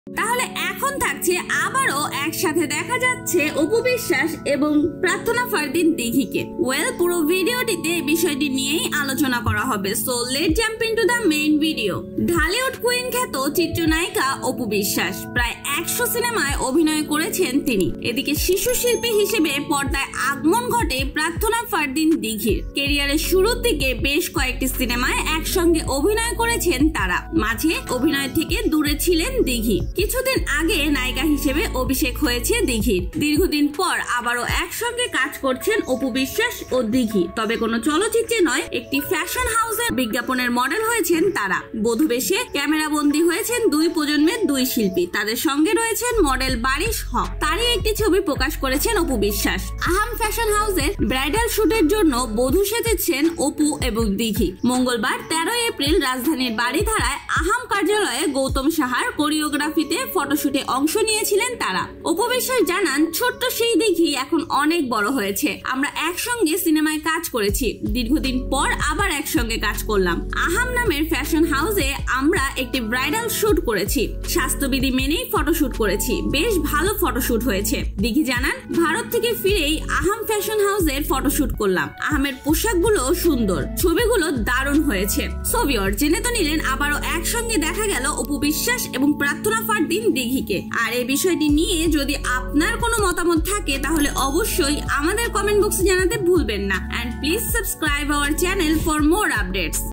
তাহলে এখন থাকছে আবারও একসাথে দেখা যাচ্ছে অপু বিশ্বাস এবং প্রার্থনা ফারদিন দিঘিকে। পুরো ভিডিওটিতে বিষয়টি নিয়েই আলোচনা করা হবে। So let jump into the main video. Dhallywood queen খ্যাত চিত্রনায়িকা অপু বিশ্বাস প্রায় 100 সিনেমায় অভিনয় করেছেন তিনি। এদিকে শিশু শিল্পী হিসেবে পর্দায় আগমন ঘটে প্রার্থনা ফারদিন দিঘির। ক্যারিয়ারের শুরুর দিকে বেশ কয়েকটি সিনেমায় একসঙ্গে অভিনয় করেছেন তারা। মাঝে অভিনয় থেকে দূরে ছিলেন দিঘি। কিছুদিন আগে নায়িকা হিসেবে অভিষেক হয়েছে দিঘির। দীর্ঘদিন পর আবারও একসঙ্গে কাজ করছেন অপু বিশ্বাস ও দিঘি। তবে কোনো চলচ্চিত্রে নয়, একটি ফ্যাশন হাউসের বিজ্ঞাপনের মডেল হয়েছেন তারা। বধূবেশে ক্যামেরা বন্দী হয়েছেন দুই প্রজন্মের দুই শিল্পী। তাদের সঙ্গে রয়েছেন মডেল বারিশ হক। তারই একটি ছবি প্রকাশ করেছেন অপু বিশ্বাস। আহাম ফ্যাশন হাউসের ব্রাইডাল শুটের জন্য বধূ সেজেছেন অপু এবং দিঘি। মঙ্গলবার 13 এপ্রিল রাজধানীর বাড়িধারায় আহাম কার্যালয়ে গৌতম সাহার কোরিওগ্রাফিতে ফটোশুটে অংশ নিয়েছিলেন তারা। অপু বিশ্বাস জানান, ছোট্ট সেই দিঘি এখন অনেক বড় হয়েছে। আমরা একসঙ্গে সিনেমায় কাজ করেছি। দীর্ঘদিন পর আবার একসঙ্গে কাজ করলাম। আহাম নামের ফ্যাশন হাউসে আমরা একটি ব্রাইডাল শুট করেছি। স্বাস্থ্যবিধি মেনেই ফটোশুট করেছি। বেশ ভালো ফটোশুট হয়েছে। দিঘি জানান, ভারত থেকে ফিরেই আহাম ফ্যাশন হাউসের ফটোশুট করলাম। আহামের পোশাকগুলো সুন্দর, ছবিগুলো দারুণ হয়েছে। সো ভিউয়ার, জেনে তো নিলেন আবারও একসঙ্গে দেখা গেল অপু বিশ্বাস এবং প্রার্থনা ফারদিন দিঘিকে। আর এই বিষয়টি নিয়ে যদি আপনার কোনো মতামত থাকে তাহলে অবশ্যই আমাদের কমেন্ট বক্সে জানাতে ভুলবেন না। And please subscribe our channel for more updates.